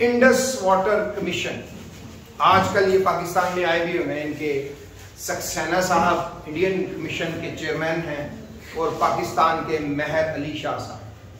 Indus water commission آج کل یہ پاکستان میں آئے بھی ہوئے ہیں. ان کے سکسینہ صاحب انڈین کمیشن کے چیئرمین ہیں اور پاکستان کے مہر علی شاہ صاحب.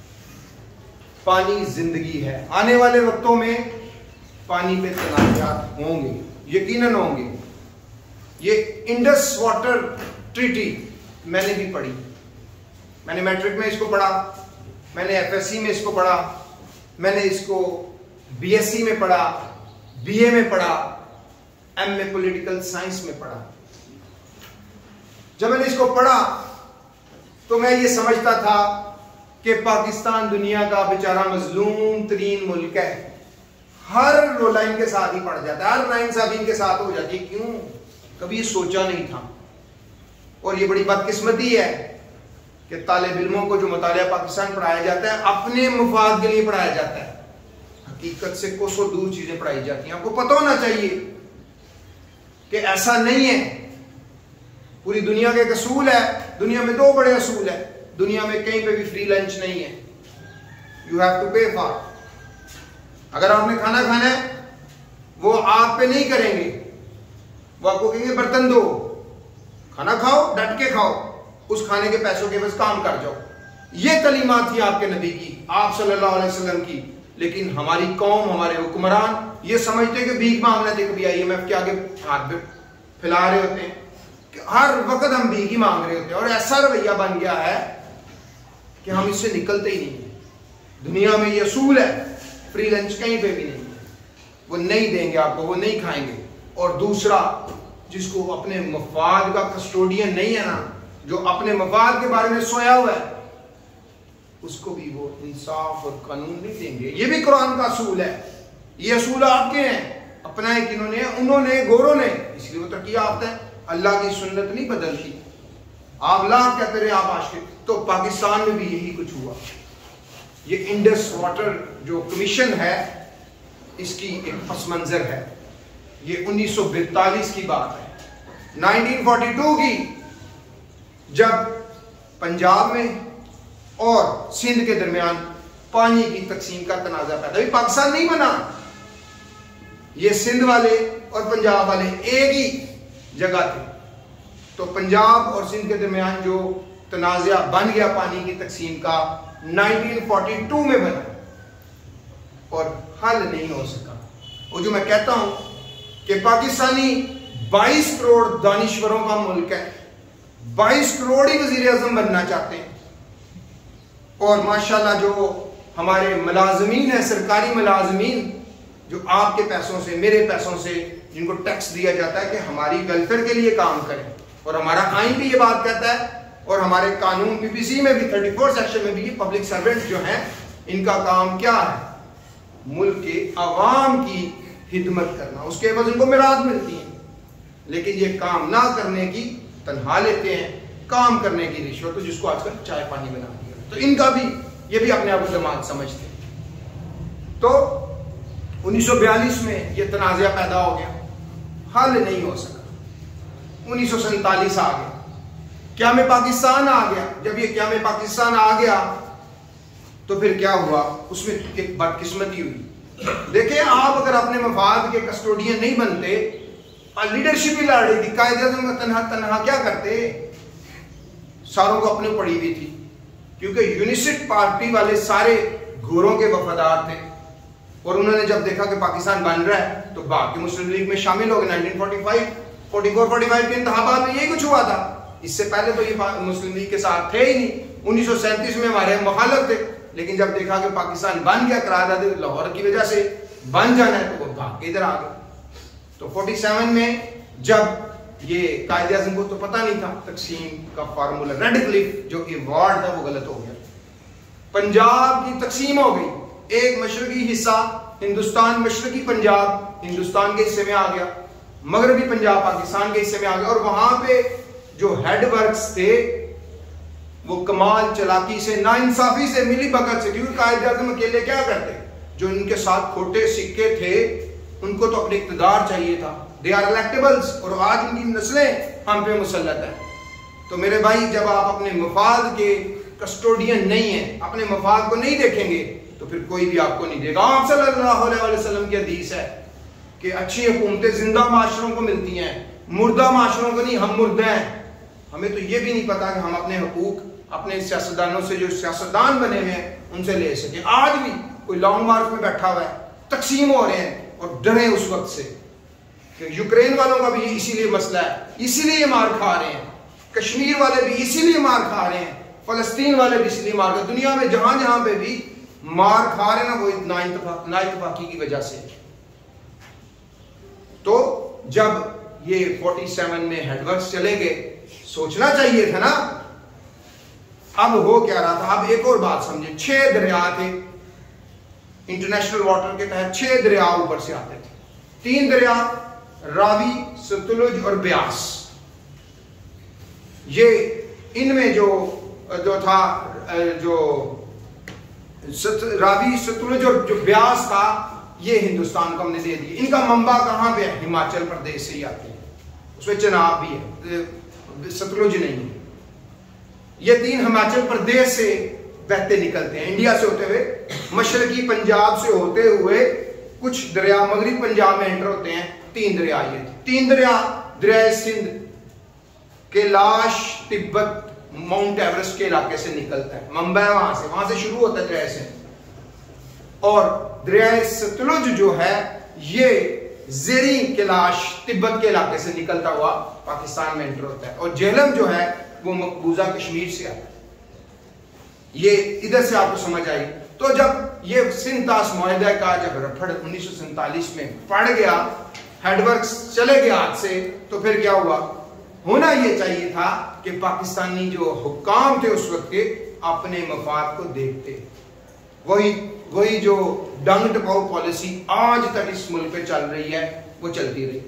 پانی زندگی ہے. آنے والے وقتوں میں پانی پہ تنازعات ہوں گے, یقیناً ہوں گے. یہ انڈس واٹر ٹریٹی میں نے بھی پڑھی, میں نے میٹرک میں اس کو پڑھا, میں نے ایف ایس سی میں اس کو پڑھا, میں نے اس کو بی ایس سی میں پڑھا, بی اے میں پڑھا, ایم اے پولیٹیکل سائنس میں پڑھا. جب میں نے اس کو پڑھا تو میں یہ سمجھتا تھا کہ پاکستان دنیا کا بیچارہ مظلوم ترین ملک ہے. ہر لائن کے ساتھ ہی پڑ جاتا ہے, ہر ناانصافی کے ساتھ ہو جاتی ہے. کیوں؟ کبھی یہ سوچا نہیں تھا. اور یہ بڑی بدقسمتی ہے کہ طالب علموں کو جو مطالعہ پاکستان پڑھایا جاتا ہے اپنے مفاد کے لیے پڑھایا جاتا ہے. حقیقت سے کوسوں دور چیزیں پڑھائی جاتی ہیں. آپ کو پتہ ہونا چاہیے کہ ایسا نہیں ہے. پوری دنیا کا ایک اصول ہے, دنیا میں 2 بڑے اصول ہیں. دنیا میں کہیں پہ بھی فری لنچ نہیں ہے. You have to pay for. اگر آپ نے کھانا کھانا ہے وہ آپ پہ نہیں کریں گے, وہ آپ کو کہیں گے برتن دو, کھانا کھاؤ, ڈٹ کے کھاؤ, اس کھانے کے پیسوں کے بس کام کر جاؤ. یہ تعلیمات تھی آپ کے نبی کی, آپ صلی اللہ علیہ وسلم کی. لیکن ہماری قوم, ہمارے حکمران یہ سمجھتے کہ بھیک مانگنا تھے. کبھی آئی ایم ایف کے آگے ہاتھ پھیلا رہے ہوتے ہیں کہ ہر وقت ہم بھیک ہی مانگ رہے ہوتے ہیں. اور ایسا رویہ بن گیا ہے کہ ہم اس سے نکلتے ہی نہیں ہیں. دنیا میں یہ اصول ہے, فری لنچ کہیں پہ بھی نہیں ہے. وہ نہیں دیں گے آپ کو, وہ نہیں کھائیں گے. اور دوسرا, جس کو اپنے مفاد کا کسٹوڈین نہیں ہے نا, جو اپنے مفاد کے بارے میں سویا ہوا ہے, اس کو بھی وہ انصاف اور قانون نہیں دیں گے. یہ بھی قرآن کا اصول ہے. یہ اصول آپ کے ہیں, اپنا ہے کنہوں نے, انہوں نے, گوروں نے, اس لیے وہ ترقی یافتہ ہے. اللہ کی سنت نہیں بدلتی. آپ لاکھ کہتے رہے آپ عاشق. تو پاکستان میں بھی یہی کچھ ہوا. یہ انڈس واٹر جو کمیشن ہے اس کی ایک پس منظر ہے. یہ 1942 کی بات ہے, 1942 کی, جب پنجاب میں اور سندھ کے درمیان پانی کی تقسیم کا تنازع پیدا. ابھی پاکستان نہیں بنا, یہ سندھ والے اور پنجاب والے ایک ہی جگہ تھے. تو پنجاب اور سندھ کے درمیان جو تنازع بن گیا پانی کی تقسیم کا 1942 میں بنا اور حل نہیں ہو سکا. وہ جو میں کہتا ہوں کہ پاکستانی 22 کروڑ دانشوروں کا ملک ہے, 22 کروڑ ہی وزیر اعظم بننا چاہتے ہیں. اور ماشاءاللہ جو ہمارے ملازمین ہیں, سرکاری ملازمین, جو آپ کے پیسوں سے, میرے پیسوں سے, جن کو ٹیکس دیا جاتا ہے کہ ہماری ویلفیئر کے لیے کام کریں, اور ہمارا آئین بھی یہ بات کہتا ہے, اور ہمارے قانون پی پی سی میں بھی 34 سیکشن میں بھی, یہ پبلک سرونٹ جو ہیں ان کا کام کیا ہے؟ ملک کے عوام کی خدمت کرنا. اس کے عوض ان کو میراث ملتی ہیں, لیکن یہ کام نہ کرنے کی تنخواہ لیتے ہیں, کام کرنے کی رشوت, جس کو آج کل چائے پانی بنا دیا. تو ان کا بھی, یہ بھی اپنے آپ کو جماعت سمجھتے ہیں. تو 1942 میں یہ تنازع پیدا ہو گیا, حل نہیں ہو سکا. 1947 آ گیا, قیام پاکستان آ گیا. جب یہ قیام پاکستان آ گیا تو پھر کیا ہوا؟ اس میں ایک بدقسمتی ہوئی. دیکھیں, آپ اگر اپنے مفاد کے کسٹوڈین نہیں بنتے, لیڈرشپ ہی لڑ رہی تھی, قائد اعظم کا تنہا کیا کرتے, ساروں کو اپنے پڑی ہوئی تھی, کیونکہ یونیسٹ پارٹی والے سارے گھوروں کے وفادار تھے. اور انہوں نے جب دیکھا کہ پاکستان بن رہا ہے تو باقی مسلم لیگ میں شامل ہو گئے. 1944 کے انتخابات میں یہی کچھ ہوا تھا. اس سے پہلے تو یہ مسلم لیگ کے ساتھ تھے ہی نہیں. 1937 میں ہمارے مخالف تھے, لیکن جب دیکھا کہ پاکستان بن گیا, قرارداد لاہور کی وجہ سے بن جانا ہے, تو وہ بھاگ کے ادھر آ گئے. تو 47 میں جب یہ قائد اعظم کو تو پتہ نہیں تھا تقسیم کا فارمولا, ریڈ کلف جو ایوارڈ تھا وہ غلط ہو گیا. پنجاب کی تقسیم ہو گئی, ایک مشرقی حصہ ہندوستان, مشرقی پنجاب ہندوستان کے حصے میں آ گیا, مغربی پنجاب پاکستان کے حصے میں آ گیا. اور وہاں پہ جو ہیڈ ورکس تھے وہ کمال چلاکی سے, ناانصافی سے, ملی بھگت سے, کیونکہ قائد اعظم اکیلے کیا کرتے, جو ان کے ساتھ کھوٹے سکے تھے ان کو تو اپنے اقتدار چاہیے تھا. دے آر الیکٹیبلز, اور آج ان کی نسلیں ہم پہ مسلط ہیں. تو میرے بھائی, جب آپ اپنے مفاد کے کسٹوڈین نہیں ہیں, اپنے مفاد کو نہیں دیکھیں گے, تو پھر کوئی بھی آپ کو نہیں دے گا. آپ صلی اللہ علیہ وسلم کی حدیث ہے کہ اچھی حکومتیں زندہ معاشروں کو ملتی ہیں, مردہ معاشروں کو نہیں. ہم مردہ ہیں, ہمیں تو یہ بھی نہیں پتا کہ ہم اپنے حقوق اپنے سیاستدانوں سے, جو سیاستدان بنے ہوئے ہیں, ان سے لے سکیں. آج بھی کوئی لانگ مارچ میں بیٹھا ہوا ہے, تقسیم ہو رہے ہیں اور ڈرے اس وقت سے کہ یوکرین والوں کا بھی اسی لیے مسئلہ ہے, اسی لیے مار کھا رہے ہیں, کشمیر والے بھی اسی لیے مار کھا رہے ہیں, فلسطین والے بھی اسی لیے مار کھا رہے ہیں. دنیا میں جہاں جہاں پہ بھی مار کھا رہے ہیں نا, وہ نا اتفاقی کی وجہ سے. تو جب یہ 47 میں ہیڈ ورکس چلے گئے, سوچنا چاہیے تھا نا اب ہو کیا رہا تھا. اب ایک اور بات سمجھیں, 6 دریا تھے انٹرنیشنل واٹر کے تحت, 6 دریا اوپر سے آتے تھے. 3 دریا راوی, ستلج اور بیاس. یہ ان میں جو تھا, جو راوی, ستلج اور جو بیاس تھا, یہ ہندوستان کو ہم نے دے دیا. ان کا منبع کہاں پہ ہے؟ ہماچل پردیش سے ہی آتے ہیں. اس میں چناب بھی ہے, ستلج نہیں ہے. یہ 3 ہماچل پردیش سے بہتے نکلتے ہیں, انڈیا سے ہوتے ہوئے, مشرقی پنجاب سے ہوتے ہوئے کچھ دریا مغربی پنجاب میں انٹر ہوتے ہیں. 3 دریا یہ تھے. 3 دریا, دریائے Sindh Kailash Tibet Mount Everest کے علاقے سے نکلتا ہے, منبع ہے وہاں سے شروع ہوتا ہے دریائے سندھ. اور دریائے ستلج جو ہے یہ زیریں کیلاش تبت کے علاقے سے نکلتا ہوا پاکستان میں انٹر ہوتا ہے. اور جہلم جو ہے وہ مقبوضہ کشمیر سے آتا ہے. یہ ادھر سے آپ کو سمجھ آئی. تو جب یہ سندھ طاس معاہدہ کا جب رفڑ 1947 میں پڑ گیا, ہیڈ ورکس چلے گئے ہاتھ سے, تو پھر کیا ہوا؟ ہونا یہ چاہیے تھا کہ پاکستانی جو حکام تھے اس وقت کے اپنے مفاد کو دیکھتے. وہی جو ڈنگ ٹپاؤ پالیسی آج تک اس ملک پہ چل رہی ہے وہ چلتی رہی.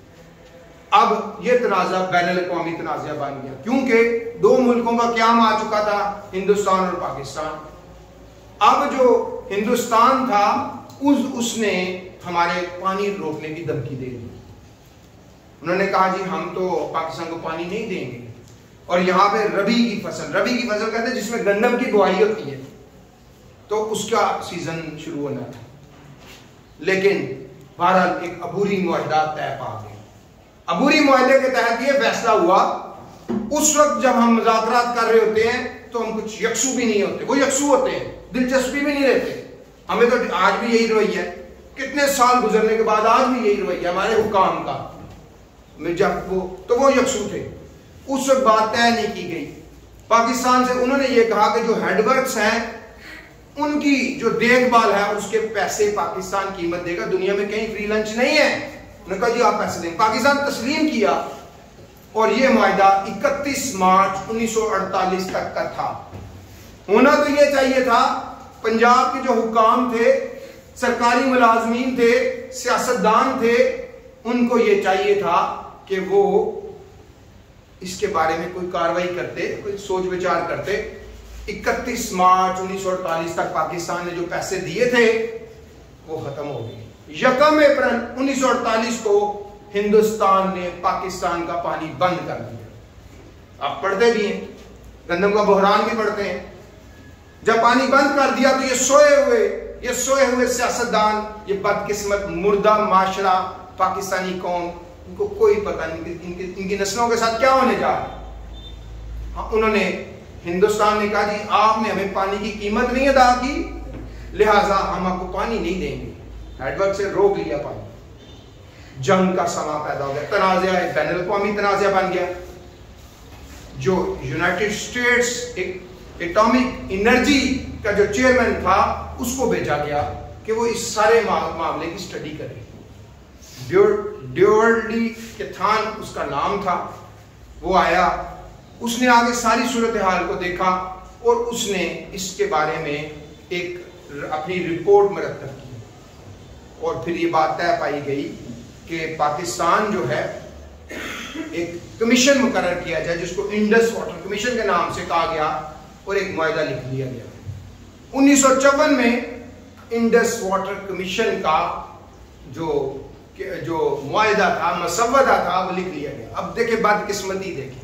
اب یہ تنازع بین الاقوامی تنازع بن گیا, کیونکہ 2 ملکوں کا قیام آ چکا تھا, ہندوستان اور پاکستان. اب جو ہندوستان تھا اس نے ہمارے پانی روکنے کی دھمکی دے دی. انہوں نے کہا جی ہم تو پاکستان کو پانی نہیں دیں گے. اور یہاں پہ ربی کی فصل کہتے ہیں جس میں گندم کی بوائی ہوتی ہے, تو اس کا سیزن شروع ہونا تھا. لیکن بہرحال ایک عبوری معاہدہ طے پا گیا. عبوری معاہدے کے تحت یہ فیصلہ ہوا, اس وقت جب ہم مذاکرات کر رہے ہوتے ہیں تو ہم کچھ یکسو بھی نہیں ہوتے, وہ یکسو ہوتے ہیں, دلچسپی بھی نہیں لیتے. ہمیں تو آج بھی یہی رویہ ہے, کتنے سال گزرنے کے بعد آج بھی یہی رویہ ہمارے حکام کا. جب وہ یکسو تھے, اس وقت بات طے نہیں کی گئی. پاکستان سے انہوں نے یہ کہا کہ جو ہیڈ ورکس ہیں ان کی جو دیکھ بھال ہے اس کے پیسے پاکستان قیمت دے گا, دنیا میں کہیں فری لنچ نہیں ہے. انہوں نے کہا جی آپ پیسے دیں. پاکستان تسلیم کیا اور یہ معاہدہ 31 مارچ 1948 تک کا تھا. ہونا تو یہ چاہیے تھا, پنجاب کے جو حکام تھے, سرکاری ملازمین تھے, سیاستدان تھے, ان کو یہ چاہیے تھا کہ وہ اس کے بارے میں کوئی کاروائی کرتے, کوئی سوچ وچار کرتے. 31 مارچ 1948 تک پاکستان نے جو پیسے دیے تھے وہ ختم ہو گئے. 1 اپریل 1948 کو ہندوستان نے پاکستان کا پانی بند کر دیا. آپ پڑھتے بھی ہیں, گندم کا بحران بھی پڑھتے ہیں. جب پانی بند کر دیا تو یہ سوئے ہوئے سیاستدان, یہ بدقسمت مردہ معاشرہ پاکستانی قوم, ان کو کوئی پتہ نہیں ان کی نسلوں کے ساتھ کیا ہونے جا رہا ہے. انہوں نے, ہندوستان نے کہا جی آپ نے ہمیں پانی کی قیمت نہیں ادا کی, لہٰذا ہم آپ کو پانی نہیں دیں گے. ہیڈ ورک سے روک لیا پانی. جنگ کا سما پیدا ہو گیا, تنازع بین الاقوامی تنازع بن گیا. جو یونائٹڈ اسٹیٹس ایٹامک انرجی کا جو چیئرمین تھا اس کو بھیجا گیا کہ وہ اس سارے معاملے کی اسٹڈی کرے. ڈیورلی کیتھان اس کا نام تھا. وہ آیا, اس نے آگے ساری صورتحال کو دیکھا اور اس نے اس کے بارے میں ایک اپنی رپورٹ مرتب کی. اور پھر یہ بات طے پائی گئی کہ پاکستان جو ہے ایک کمیشن مقرر کیا جائے جس کو انڈس واٹر کمیشن کے نام سے کہا گیا, اور ایک معاہدہ لکھ دیا گیا. 1954 میں انڈس واٹر کمیشن کا جو معاہدہ تھا, مسودہ تھا, وہ لکھ لیا گیا. اب دیکھیں بدقسمتی دیکھیں,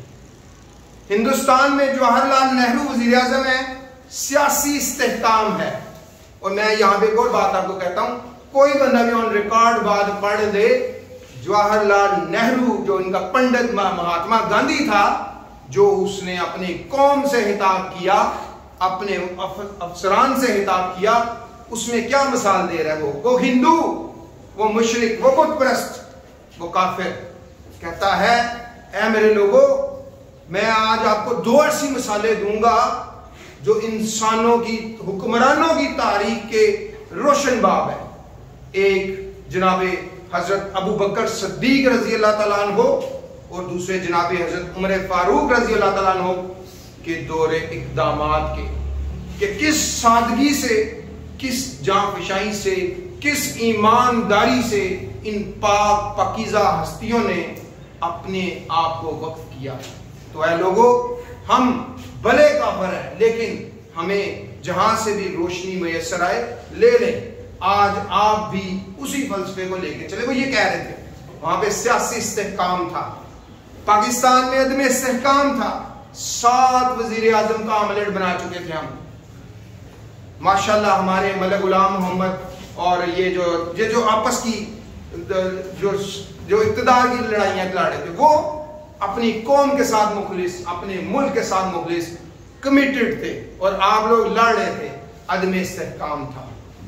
ہندوستان میں جواہر لال نہرو وزیر اعظم ہے, سیاسی استحکام ہے, اور میں یہاں پہ ایک اور بات آپ کو کہتا ہوں, کوئی بندہ بھی آن ریکارڈ بات پڑھ لے, جواہر لال نہرو جو ان کا پنڈت مہاتما گاندھی تھا, جو اس نے اپنی قوم سے خطاب کیا, اپنے افسران سے خطاب کیا, اس میں کیا مثال دے رہا ہے؟ وہ ہندو, وہ مشرک, وہ بت پرست, وہ کافر. کہتا ہے اے میرے لوگوں, میں آج آپ کو 2 ایسی مثالیں دوں گا جو انسانوں کی, حکمرانوں کی تاریخ کے روشن باب ہے. ایک جناب حضرت ابو بکر صدیق رضی اللہ تعالیٰ عنہ, اور دوسرے جناب حضرت عمر فاروق رضی اللہ تعالیٰ عنہ کے دور اقدامات کے, کہ کس سادگی سے, کس جانفشانی سے, کس ایمانداری سے ان پاک پاکیزہ ہستیوں نے اپنے آپ کو وقف کیا. تو اے لوگوں, ہم بھلے کافر ہیں لیکن ہمیں جہاں سے بھی روشنی میسر آئے لے لیں. آج آپ بھی اسی فلسفے کو لے کے چلے. وہ یہ کہہ رہے تھے وہاں پہ سیاسی استحکام تھا, پاکستان میں عدم استحکام تھا, 7 وزیر اعظم کا آملیٹ بنا چکے تھے ہم. ماشاءاللہ ہمارے ملک غلام محمد اور یہ جو آپس کی جو اقتدار کی لڑائیاں لڑ رہے تھے, وہ اپنی قوم کے ساتھ مخلص, اپنے ملک کے ساتھ مخلص, کمیٹڈ تھے, اور آپ لوگ لڑ رہے تھے. عدم استحکام تھا.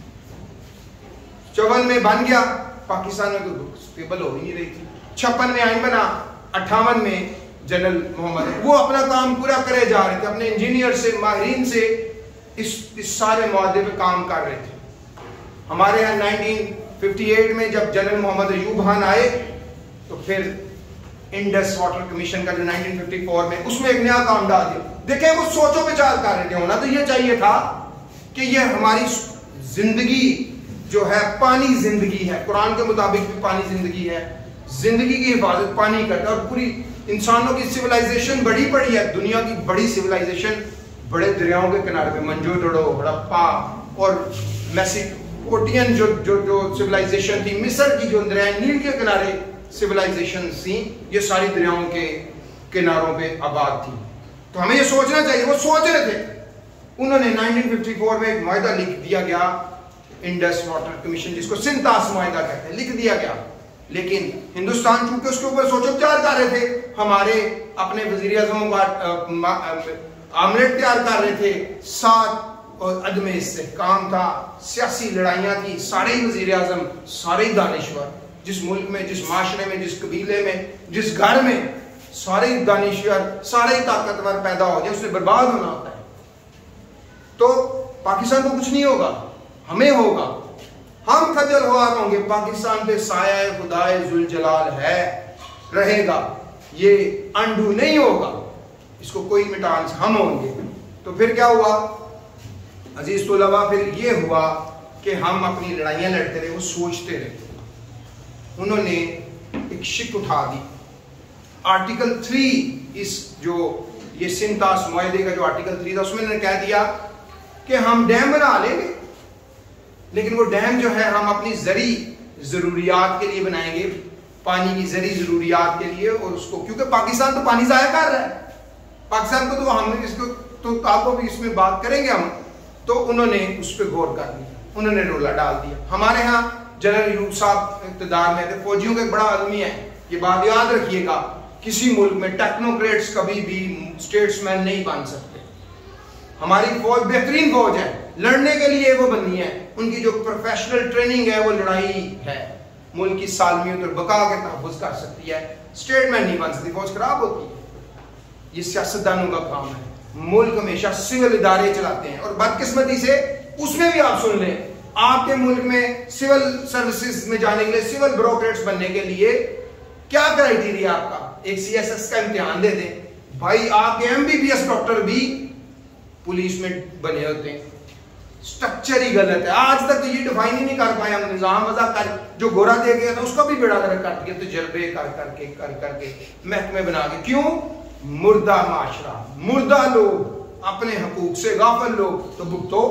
54 میں بن گیا, پاکستان میں کوئی اسٹیبل ہو ہی نہیں رہی تھی. 56 میں آئین بنا, 58 میں جنرل محمد وہ اپنا کام پورا کرے جا رہے تھے, اپنے انجینئر سے, ماہرین سے اس سارے معاہدے پہ کام کر رہے تھے. ہمارے یہاں 1958 میں جب جنرل محمد ایوب خان آئے تو پھر انڈس واٹر کمیشن کا جو 1954 میں, اس میں ایک نیا کام ڈال دیا. دیکھیں وہ سوچو بچار کر رہے تھے. ہونا تو یہ چاہیے تھا کہ یہ ہماری زندگی جو ہے پانی زندگی ہے, قرآن کے مطابق بھی پانی زندگی ہے, زندگی کی حفاظت پانی کرتا ہے. اور پوری انسانوں کی سیولائزیشن بڑی پڑی ہے, دنیا کی بڑی سیولائزیشن بڑے دریاؤں کے کنارے پہ, منجو ڈوڈو, ہڑپا اور میسیپوٹین جو سیولائزیشن تھی, مصر کی جو دریائے نیل کے کنارے سیولائزیشن تھی, یہ ساری دریاؤں کے کناروں پہ آباد تھی. تو ہمیں یہ سوچنا چاہیے. وہ سوچ رہے تھے. انہوں نے 1954 میں ایک معاہدہ لکھ دیا گیا, انڈس واٹر کمیشن, جس کو سنتاس معاہدہ کہتے ہیں, لکھ دیا گیا. لیکن ہندوستان چونکہ اس کے اوپر سوچو بچار کر رہے تھے, ہمارے اپنے وزیر اعظموں کا آملیٹ تیار کر رہے تھے, 7 اور عدم استحکام تھا, سیاسی لڑائیاں تھی. سارے ہی وزیر اعظم, سارے ہی دانشور, جس ملک میں, جس معاشرے میں, جس قبیلے میں, جس گھر میں سارے ہی دانشور, سارے ہی طاقتور پیدا ہو جائے, اس سے برباد ہونا ہوتا ہے. تو پاکستان کو کچھ نہیں ہوگا, ہمیں ہوگا. ہم خجل خوار ہوں گے. پاکستان پہ سایہ خدائے ذوالجلال ہے, رہے گا, یہ انڈو نہیں ہوگا, اس کو کوئی مٹان سے ہم ہوں گے. تو پھر کیا ہوا عزیز طلباء؟ پھر یہ ہوا کہ ہم اپنی لڑائیاں لڑتے رہے, وہ سوچتے رہے. انہوں نے ایک شک اٹھا دی. آرٹیکل 3 اس جو یہ سنتاس معاہدے کا جو آرٹیکل 3 تھا, اس میں نے کہہ دیا کہ ہم ڈیم بنا لیں گے, لیکن وہ ڈیم جو ہے ہم اپنی زرعی ضروریات کے لیے بنائیں گے, پانی کی زرعی ضروریات کے لیے. اور اس کو کیونکہ پاکستان تو پانی ضائع کر رہا ہے, پاکستان کو تو ہم اس کو تو آپ کو بھی اس میں بات کریں گے ہم. تو انہوں نے اس پہ غور کر لیا, انہوں نے رولا ڈال دیا. ہمارے ہاں جنرل ایوب صاحب اقتدار میں تھے, فوجیوں کا ایک بڑا آدمی ہے, یہ بات یاد رکھیے گا. کسی ملک میں ٹیکنوکریٹس کبھی بھی اسٹیٹس مین نہیں بن سکتے. ہماری فوج بہترین فوج ہے, لڑنے کے لیے وہ بنی ہے. ان کی جو پروفیشنل ٹریننگ ہے وہ لڑائی ہے, ملک کی سالمیت اور بقا کے تحفظ کر سکتی ہے. اسٹیٹ مین نہیں بن سکتی, فوج خراب ہوتی ہے. یہ سیاستدانوں کا کام ہے. ملک ہمیشہ سول ادارے چلاتے ہیں, اور بدقسمتی سے اس میں بھی آپ سن لیں, آپ کے ملک میں سول سروسز میں جانے کے لیے, سول بیوروکریٹس بننے کے لیے کیا کرائیٹیریا آپ کا؟ ایک سی ایس ایس کا امتحان دے دیں. بھائی آپ کے MBBS ڈاکٹر بھی پولیس میں بنے ہوتے ہیں. سٹرکچر ہی غلط ہے. آج تک یہ ڈیفائن ہی نہیں کر پائے ہم. نظام وضع کر جو گورا دے گیا تھا اس کا بھی بیڑا گرک کٹ گیا, تجربے کر کے محکمے بنا کے. کیوں؟ مردہ معاشرہ, مردہ لوگ, اپنے حقوق سے غافل لوگ. تو بھگتو,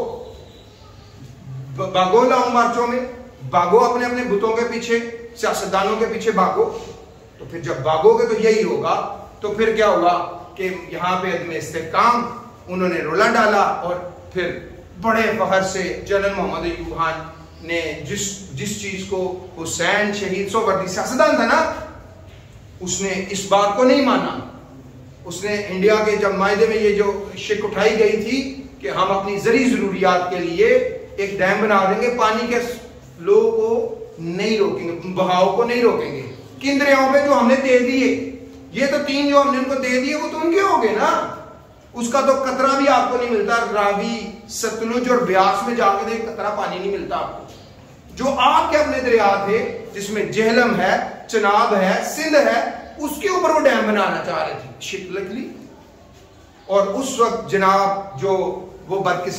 بھاگو لاؤں مارچوں میں, بھاگو اپنے اپنے بتوں کے پیچھے, سیاستدانوں کے پیچھے بھاگو. تو پھر جب بھاگو گے تو یہی ہوگا. تو پھر کیا ہوگا کہ یہاں پہ عدم استحکام, انہوں نے رولا ڈالا, اور پھر بڑے فخر سے جنرل محمد ایوب خان نے جس چیز کو حسین شہید سہروردی سیاستدان تھا نا، اس نے اس بات کو نہیں مانا. اس نے انڈیا کے جب معاہدے میں یہ جو شک اٹھائی گئی تھی کہ ہم اپنی زرعی ضروریات کے لیے ایک ڈیم بنا دیں گے، پانی کے فلو کو نہیں روکیں گے، بہاؤ کو نہیں روکیں گے. کن دریاؤں پہ جو ہم نے دے دیے، یہ تو 3 جو ہم نے ان کو دے دیے وہ تو ان کے ہو گئے نا، اس کا تو قطرہ بھی آپ کو نہیں ملتا. راوی، ستلج اور بیاس میں جا کے دیکھ قطرہ پانی نہیں ملتا آپ کو. جو آپ کے اپنے دریا تھے جس میں جہلم ہے، چناب ہے، سندھ ہے، اس کے اوپر وہ ڈیم بنانا چاہ رہے تھے، شک لکھ لی. اور اس وقت جناب جو وہ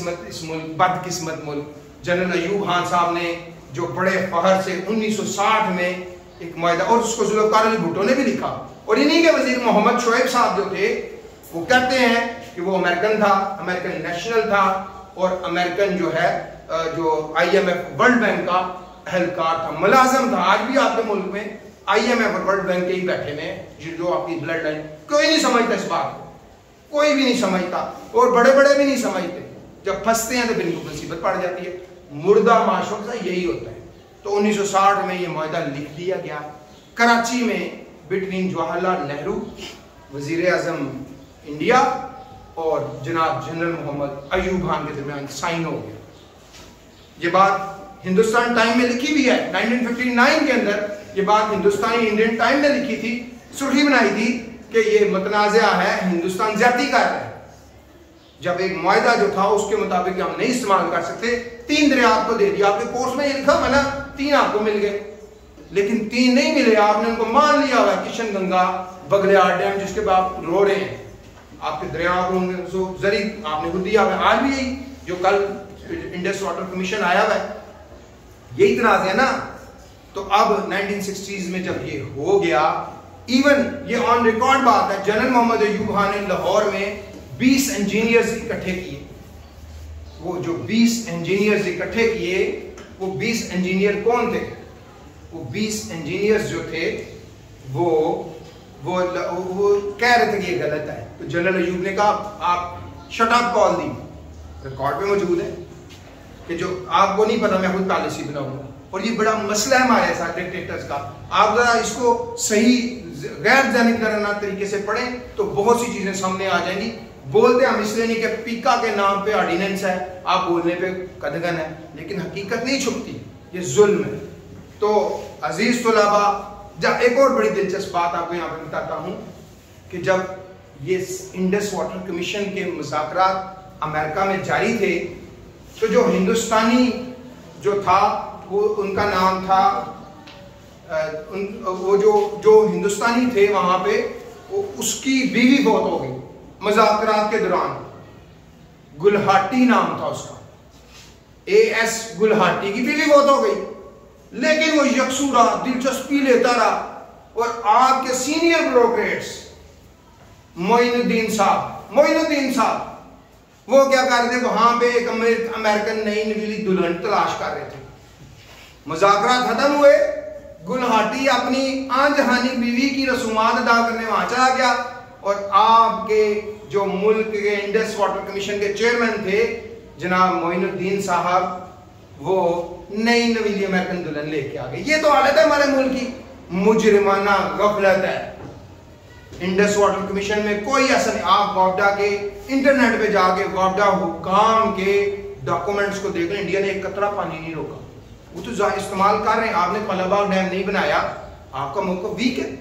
بدقسمت ملک جنرل ایوب خان صاحب نے جو بڑے فخر سے 1960 میں ایک معاہدہ، اور اس کو ذوالفقار علی بھٹو نے بھی لکھا، اور انہی کے وزیر محمد شعیب صاحب جو تھے وہ کہتے ہیں کہ وہ امریکن تھا، امریکن نیشنل تھا، اور امریکن جو ہے جو IMF ورلڈ بینک کا اہلکار تھا، ملازم تھا. آج بھی آپ کے ملک میں IMF اور ورلڈ بینک کے ہی بیٹھے میں جو آپ کی بلڈ لائن، کوئی نہیں سمجھتا اس بات کو، کوئی بھی نہیں سمجھتا، اور بڑے بڑے بھی نہیں سمجھتے. جب پھنستے ہیں تو بالکل مصیبت پڑ جاتی ہے. مردہ معاشروں کا یہی ہوتا ہے. تو 1960 میں یہ معاہدہ لکھ دیا گیا کراچی میں بٹوین جواہر لال نہرو وزیر اعظم انڈیا اور جناب جنرل محمد ایوب خان کے درمیان سائن ہو گیا. یہ بات ہندوستان ٹائم میں لکھی بھی ہے 1959 کے اندر. یہ بات ہندوستانی انڈین ٹائم میں لکھی تھی، سرخی بنائی تھی کہ یہ متنازع ہے، ہندوستان زیادتی کر رہا ہے. جب ایک معاہدہ جو تھا اس کے مطابق ہم نہیں استعمال کر سکتے، 3 دریا آپ کو دے دیا. آپ کے کورس میں یہ لکھا ہوا نا 3 آپ کو مل گئے، لیکن 3 نہیں ملے. آپ نے ان کو مان لیا ہوا ہے، کشن گنگا، بگلیار ڈیم جس کے بعد آپ رو رہے ہیں، آپ کے دریا کو زرعی آپ نے خود دیا ہوا ہے. آج بھی یہی جو کل انڈس واٹر کمیشن آیا ہوا ہے، یہی تنازع ہے نا. تو اب 1960s میں جب یہ ہو گیا، ایون یہ آن ریکارڈ بات ہے، جنرل محمد ایوب خان نے لاہور میں 20 انجینئرز اکٹھے کیے. وہ جو 20 انجینئرز اکٹھے کیے، وہ 20 انجینئر کون تھے؟ وہ 20 انجینئرز جو تھے وہ کہہ رہے تھے کہ یہ غلط ہے. تو جنرل ایوب نے کہا آپ شٹ اپ کال دی، ریکارڈ پہ موجود ہے کہ جو آپ کو نہیں پتا میں خود پالیسی بناؤں گا. اور یہ بڑا مسئلہ ہے ہمارے ساتھ ڈکٹیٹرز کا. آپ ذرا اس کو صحیح غیر جانبدارانہ طریقے سے پڑھیں تو بہت سی چیزیں سامنے آ جائیں گی. بولتے ہم اس لیے نہیں کہ پیکا کے نام پہ آرڈیننس ہے، آپ بولنے پہ قدغن ہے، لیکن حقیقت نہیں چھپتی، یہ ظلم ہے. تو عزیز طلباء، ایک اور بڑی دلچسپ بات آپ کو یہاں پہ بتاتا ہوں کہ جب یہ انڈس واٹر کمیشن کے مذاکرات امریکہ میں جاری تھے تو جو ہندوستانی جو تھا وہ ان کا نام تھا وہ جو ہندوستانی تھے وہاں پہ، اس کی بیوی فوت ہو گئی مذاکرات کے دوران. گلہاٹی نام تھا اس کا، AS گلہاٹی کی بیوی فوت ہو گئی. لیکن وہ یکسو رہا، دلچسپی لیتا رہا. اور آپ کے سینئر بیوروکریٹس معین الدین صاحب وہ کیا کر رہے تھے؟ وہاں پہ ایک امریکن نئی نویلی دلہن تلاش کر رہے تھے. مذاکرات ختم ہوئے، گلہاٹی اپنی آن جہانی بیوی کی رسومات ادا کرنے وہاں چلا گیا، اور آپ کے جو ملک کے انڈس واٹر کمیشن کے چیئرمین تھے جناب معین الدین صاحب، وہ نئی نویلی امریکن دلہن لے کے آ گئے. یہ تو حالت ہے ہمارے ملک کی، مجرمانہ غفلت ہے. انڈس واٹر کمیشن میں کوئی ایسا نہیں. آپ وابڈا کے انٹرنیٹ پہ جا کے وابڈا حکام کے ڈاکومنٹس کو دیکھ لیں، انڈیا نے ایک قطرہ پانی نہیں روکا. وہ تو استعمال کر رہے ہیں. آپ نے قلعہ ڈیم نہیں بنایا، آپ کا موقف ویک ہے،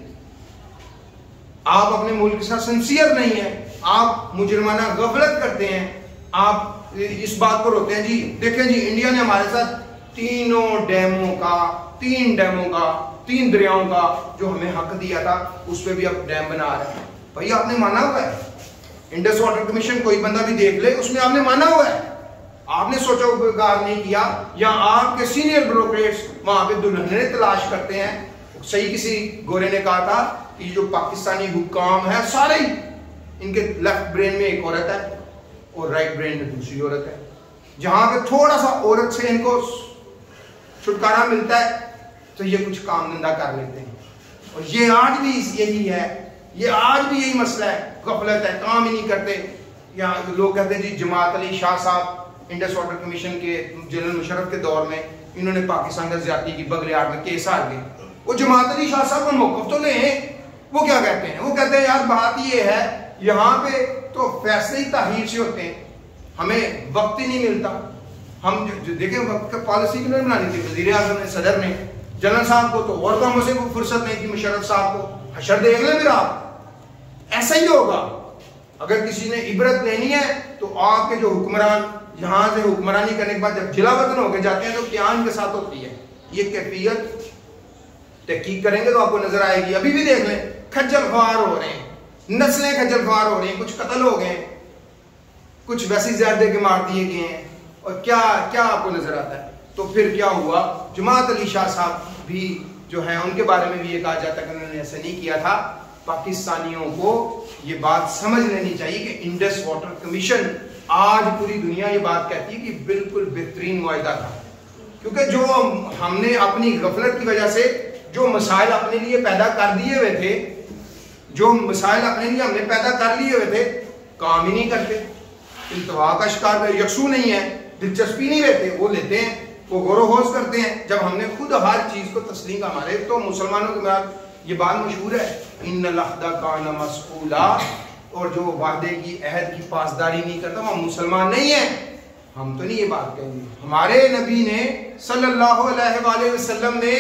آپ اپنے ملک کے ساتھ سنسیئر نہیں ہیں، آپ مجرمانہ غفلت کرتے ہیں. آپ اس بات پر ہوتے ہیں جی دیکھیں جی انڈیا نے ہمارے ساتھ 3 ڈیموں کا 3 دریاؤں کا جو ہمیں حق دیا تھا اس پہ بھی اب ڈیم بنا رہے ہیں. بھائی آپ نے مانا ہوا ہے، انڈس واٹر کمیشن کوئی بندہ بھی دیکھ لے اس میں آپ نے مانا ہوا ہے. آپ نے سوچا بگار نہیں کیا، یا آپ کے سینئر بیوروکریٹس وہاں پہ دلہنیں تلاش کرتے ہیں. صحیح کسی گورے نے کہا تھا کہ جو پاکستانی حکام ہیں سارے ہی ان کے لیفٹ برین میں ایک عورت ہے اور رائٹ برین میں دوسری عورت ہے. جہاں پہ تھوڑا سا عورت سے ان کو چھٹکارا ملتا ہے تو یہ کچھ کام دھندہ کر لیتے ہیں. اور یہ آج بھی یہی ہے، یہ آج بھی یہی مسئلہ ہے، غفلت ہے، کام ہی نہیں کرتے. یا لوگ کہتے ہیں جی جماعت Ali Shah sahib Indus water commission کے جنرل مشرف کے دور میں انہوں نے پاکستان کا زیادتی کی، بغلیار میں کیس ہار گئے. وہ جماعت علی شاہ صاحب کا موقف تو لیں. وہ کیا کہتے ہیں؟ وہ کہتے ہیں یار بات یہ ہے یہاں پہ تو فیصلے ہی تحریر سے ہوتے ہیں، ہمیں وقت ہی نہیں ملتا. ہم دیکھیں وقت کا پالیسی کیوں نہیں بنانی تھی؟ وزیر اعظم نے، صدر نے، جنرل صاحب کو تو اور کاموں سے فرصت نہیں تھی، مشرف صاحب کو حشر دیکھ لیں پھر آپ. ایسا ہی ہوگا. اگر کسی نے عبرت لینی ہے تو آپ کے جو حکمران یہاں سے حکمرانی کرنے کے بعد جب جلا وطن ہو کے جاتے ہیں تو کیا ان کے ساتھ ہوتی ہے یہ کیفیت. تحقیق کریں گے تو آپ کو نظر آئے گی. ابھی بھی دیکھ لیں کھجل خوار ہو رہے ہیں، نسلیں کھجل خوار ہو رہی ہیں، کچھ قتل ہو گئے، کچھ ویسی زہر دے کے مار دیے گئے ہیں، اور کیا کیا آپ کو نظر آتا ہے. تو پھر کیا ہوا؟ جماعت علی شاہ صاحب بھی جو ہیں ان کے بارے میں بھی یہ کہا جاتا ہے کہ انہوں نے ایسا نہیں کیا تھا. پاکستانیوں کو یہ بات سمجھ لینی چاہیے کہ انڈس واٹر کمیشن آج پوری دنیا یہ بات کہتی ہے کہ بالکل بہترین معاہدہ تھا. کیونکہ جو ہم نے اپنی غفلت کی وجہ سے جو مسائل اپنے لیے پیدا کر دیے ہوئے تھے، جو مسائل اپنے لیے ہم نے پیدا کر لیے ہوئے تھے، کام ہی نہیں کرتے. التوا کا شکار یکسو نہیں ہے، دلچسپی نہیں لیتے. وہ لیتے ہیں، وہ غور و خوض کرتے ہیں. جب ہم نے خود ہر چیز کو تسلیم کا ہمارے تو مسلمانوں کے بعد یہ بات مشہور ہے، ان العہد کان مسئولا، اور جو وعدے کی عہد کی پاسداری نہیں کرتا وہ مسلمان نہیں ہے. ہم تو نہیں یہ بات کہیں گے. ہمارے نبی نے صلی اللہ علیہ وآلہ وسلم نے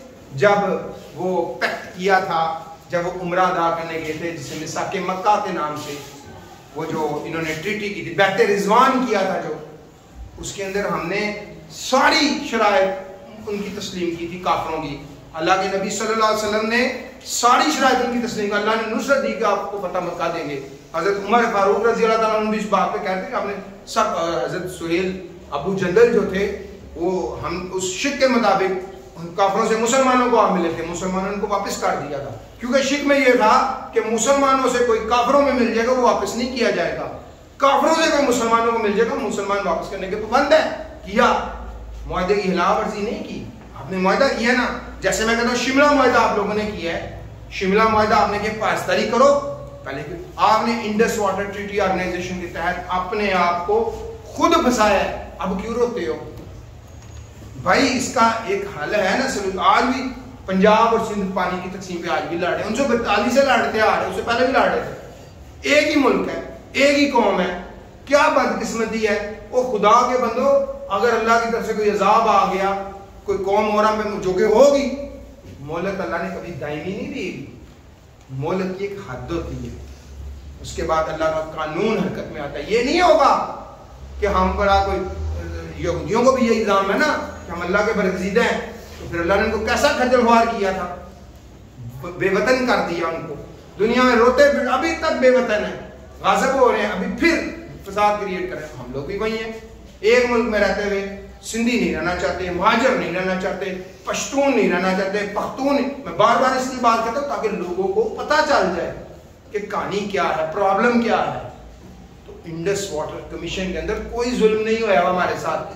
جب وہ پیکٹ کیا تھا، جب وہ عمرہ ادا کرنے گئے تھے جسے میثاق مکہ کے نام سے، وہ جو انہوں نے ٹریٹی کی تھی، بیعت رضوان کیا تھا، جو اس کے اندر ہم نے ساری شرائط ان کی تسلیم کی تھی کافروں کی. اللہ کے نبی صلی اللہ علیہ وسلم نے ساری شرائط ان کی تسلیم کی. اللہ نے نصرت دی کہ آپ کو فتح مکہ دیں گے. حضرت عمر فاروق رضی اللہ تعالیٰ عنہ بھی اس بات پہ کہتے ہیں کہ آپ نے سب، حضرت سہیل ابو جندل جو تھے وہ ہم اس شک کے مطابق کافروں سے مسلمانوں کو آپ ملے تھے، مسلمانوں کو واپس کر دیا تھا. کیونکہ شک میں یہ تھا کہ مسلمانوں سے کوئی کافروں میں مل جائے گا وہ واپس نہیں کیا جائے گا، کافروں سے کوئی مسلمانوں کو مل جائے گا مسلمان واپس کرنے کے پابند ہے. کیا معاہدے کی خلاف ورزی نہیں کی. آپ نے معاہدہ کیا نا، جیسے میں کہتا ہوں شملہ معاہدہ آپ لوگوں نے کیا ہے، شملہ معاہدہ آپ نے کہ پاسداری کرو. پہلے آپ نے انڈس واٹر ٹریٹی آرگنائزیشن کے تحت اپنے آپ کو خود پھنسایا ہے. اب کیوں روتے ہو بھائی؟ اس کا ایک حل ہے نا. آج بھی پنجاب اور سندھ پانی کی تقسیم پہ آج بھی لڑ رہے ہیں، 1942 سے لڑتے آ رہے ہیں، اس سے پہلے بھی لڑ رہے تھے. ایک ہی ملک ہے، ایک ہی قوم ہے. کیا بدقسمتی ہے وہ خدا کے بندو. اگر اللہ کی طرف سے کوئی عذاب آ گیا کوئی قوم اور ہم پہ جو کہ ہوگی، مہلت اللہ نے کبھی دائمی نہیں دی. مہلت کی ایک حد ہوتی ہے، اس کے بعد اللہ کا قانون حرکت میں آتا ہے. یہ نہیں ہوگا کہ ہم پر کوئی، یہودیوں کو بھی یہ الزام ہے نا کہ ہم اللہ کے برگزیدہ ہیں، تو پھر اللہ نے ان کو کیسا کھجل خوار کیا تھا، بے وطن کر دیا ان کو. دنیا میں روتے پھر ابھی تک بے وطن ہیں، غاضب ہو رہے ہیں، ابھی پھر فساد کریٹ کر رہے ہیں. ہم لوگ بھی وہی ہیں. ایک ملک میں رہتے ہوئے سندھی نہیں رہنا چاہتے، مہاجر نہیں رہنا چاہتے، پشتون نہیں رہنا چاہتے، پختون. میں بار بار اس لیے بات کرتا ہوں تاکہ لوگوں کو پتہ چل جائے کہ کہانی کیا ہے، پرابلم کیا ہے. تو انڈس واٹر کمیشن کے اندر کوئی ظلم نہیں ہوا ہمارے ساتھ.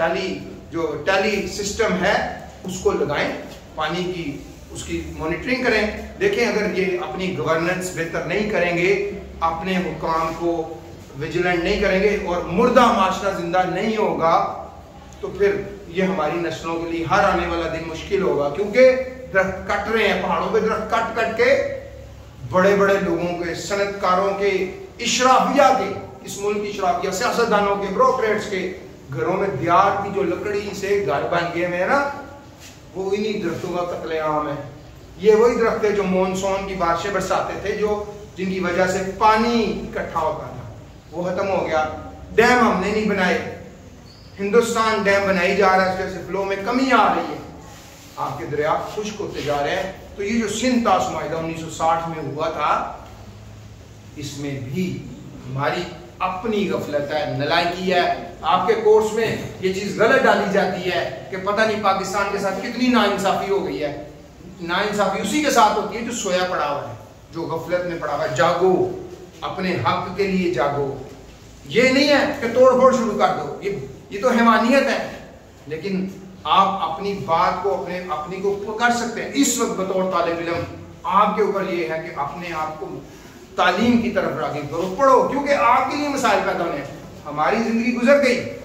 ٹیلی سسٹم ہے اس کو لگائیں، پانی کی اس کی مانیٹرنگ کریں. دیکھیں اگر یہ اپنی گورننس بہتر نہیں کریں گے، اپنے حکام کو ویجیلنٹ نہیں کریں گے اور مردہ معاشرہ زندہ نہیں ہوگا، تو پھر یہ ہماری نسلوں کے لیے ہر آنے والا دن مشکل ہوگا. کیونکہ درخت کٹ رہے ہیں، پہاڑوں پہ درخت کٹ کٹ کے بڑے بڑے لوگوں کے، صنعت کاروں کے، اشرافیہ کے، اس ملک کی اشرافیہ، سیاستدانوں کے، بروکریٹس کے گھروں میں دیار کی جو لکڑی سے گھر بن گئے ہیں نا، وہ انہی درختوں کا قتل عام ہے. یہ وہی درخت ہے جو مونسون کی بارشیں برساتے تھے، جن کی وجہ سے پانی اکٹھا ہوتا تھا، وہ ختم ہو گیا. ڈیم ہم نے نہیں بنائے، ہندوستان ڈیم بنائی جا رہا ہے، اس وجہ سے فلو میں کمی آ رہی ہے، آپ کے دریا خشک ہوتے جا رہے ہیں. تو یہ جو سندھ طاس معاہدہ 1960 میں ہوا تھا، اس میں بھی ہماری اپنی غفلت ہے، نالائکی ہے. آپ کے کورس میں یہ چیز غلط ڈالی جاتی ہے کہ پتہ نہیں پاکستان کے ساتھ کتنی ناانصافی ہو گئی ہے. ناانصافی اسی کے ساتھ ہوتی ہے جو سویا پڑا ہوا ہے، جو غفلت میں پڑا ہوا ہے. جاگو، اپنے حق کے لیے جاگو. یہ نہیں ہے کہ توڑ پھوڑ شروع کر دو، یہ تو حیوانیت ہے. لیکن آپ اپنی بات کو اپنی کو کر سکتے ہیں. اس وقت بطور طالب علم آپ کے اوپر یہ ہے کہ اپنے آپ کو تعلیم کی طرف راغب کرو، پڑھو، کیونکہ آپ کے لیے مسائل پیدا ہونے ہیں. ہماری زندگی گزر گئی،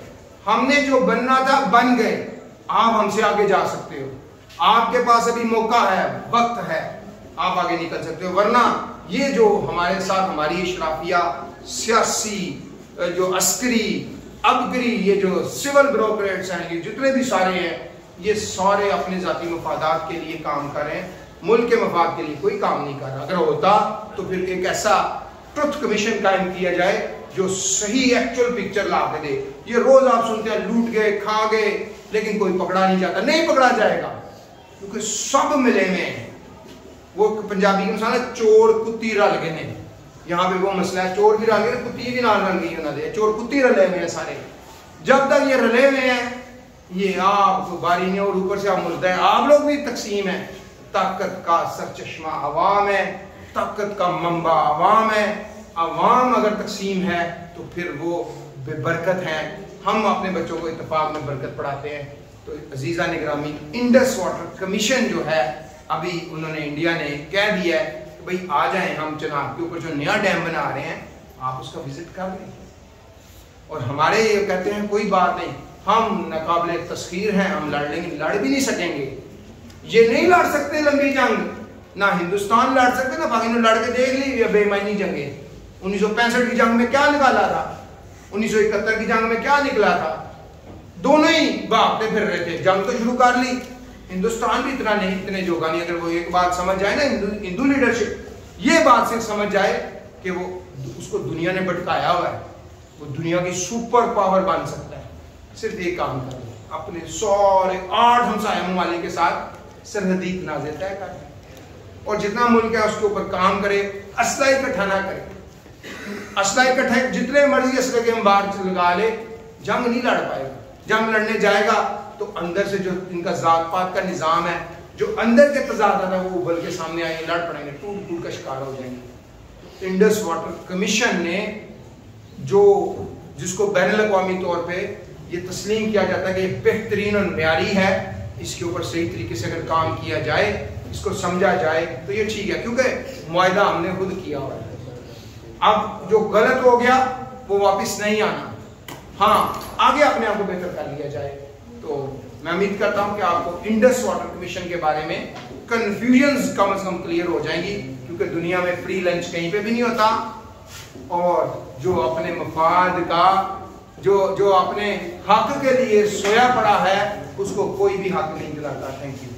ہم نے جو بننا تھا بن گئے، آپ ہم سے آگے جا سکتے ہو، آپ کے پاس ابھی موقع ہے، وقت ہے، آپ آگے نکل سکتے ہو. ورنہ یہ جو ہمارے ساتھ ہماری اشرافیہ، سیاسی، جو عسکری، ابگری، یہ جو سول بیوروکریٹس ہیں، یہ جتنے بھی سارے ہیں، یہ سارے اپنے ذاتی مفادات کے لیے کام کر رہے ہیں، ملک کے مفاد کے لیے کوئی کام نہیں کر رہا. اگر ہوتا تو پھر ایک ایسا ٹروتھ کمیشن قائم کیا جائے جو صحیح ایکچوئل پکچر لا کے دے. یہ روز آپ سنتے ہیں لوٹ گئے، کھا گئے، لیکن کوئی پکڑا نہیں جاتا. نہیں پکڑا جائے گا کیونکہ سب ملے ہوئے ہیں. وہ پنجابی کے مثال ہے چور کتی رل گئے ہیں. یہاں پہ وہ مسئلہ ہے، چور بھی رل گئے، کتی بھی نال رل گئی انہوں نے، چور کتی رلے ہوئے ہیں سارے. جب تک یہ رلے ہوئے ہیں یہ آپ کو باری نہیں، اور اوپر سے آپ ملتا ہے آپ لوگ بھی تقسیم ہے. طاقت کا سرچشمہ عوام ہے، طاقت کا منبع عوام ہے. عوام اگر تقسیم ہے تو پھر وہ بے برکت ہیں. ہم اپنے بچوں کو اتفاق میں برکت پڑھاتے ہیں. تو عزیزہ نگرامی، انڈس واٹر کمیشن جو ہے ابھی انہوں نے انڈیا نے کہہ دیا ہے کہ بھئی آ جائیں، ہم چناب کے اوپر جو نیا ڈیم بنا رہے ہیں آپ اس کا وزٹ کر لیں. اور ہمارے یہ کہتے ہیں کوئی بات نہیں، ہم ناقابل تسخیر ہیں، ہم لڑ لیں گے. لڑ بھی نہیں سکیں گے، یہ نہیں لڑ سکتے لمبی جنگ. نہ ہندوستان لڑ سکتے، نہ پاکستان. لڑ کے دیکھ لی یہ بے معنی جنگیں. 1965 کی جنگ میں کیا نکالا تھا، 1971 کی جنگ میں کیا نکلا تھا. دونوں ہی بھاگتے پھر رہے تھے. جنگ تو شروع کر لی. ہندوستان بھی اتنا نہیں، اتنے جوگا نہیں. اگر وہ ایک بات سمجھ جائے نا، ہندو لیڈرشپ یہ بات صرف سمجھ جائے کہ وہ اس کو دنیا نے بھٹکایا ہوا ہے، وہ دنیا کی سپر پاور بن سکتا ہے. صرف ایک کام کر لیں، اپنے سارے 8 ہمسایہ ممالک کے ساتھ سرحدی تنازع طے کر لیں، اور جتنا ملک ہے اس کے اوپر کام کرے. اسلحہ اکٹھا نہ کرے. اسلحہ اکٹھا جتنے مرضی اسلحے کے انبار لگا لے، جنگ نہیں لڑ پائے گا. جنگ لڑنے جائے گا تو اندر سے جو ان کا ذات پات کا نظام ہے، جو اندر کے تضادات ہیں، وہ ابھر کے سامنے آئیں گے، لڑ پڑیں گے، ٹوٹ ٹوٹ کا شکار ہو جائیں گے. انڈس واٹر کمیشن نے جس کو بین الاقوامی طور پہ یہ تسلیم کیا جاتا ہے کہ یہ بہترین اور معیاری ہے، اس کے اوپر صحیح طریقے سے اگر کام کیا جائے، اس کو سمجھا جائے تو یہ ٹھیک ہے. کیونکہ معاہدہ ہم نے خود کیا ہوا ہے. اب جو غلط ہو گیا وہ واپس نہیں آنا. ہاں آگے اپنے آپ کو بہتر کر لیا جائے. تو میں امید کرتا ہوں کہ آپ کو انڈس واٹر کمیشن کے بارے میں کنفیوژنز کم از کم کلیئر ہو جائیں گی. کیونکہ دنیا میں فری لنچ کہیں پہ بھی نہیں ہوتا، اور جو اپنے مفاد کا جو اپنے حق کے لیے سویا پڑا ہے اس کو کوئی بھی حق نہیں دلاتا. Thank you.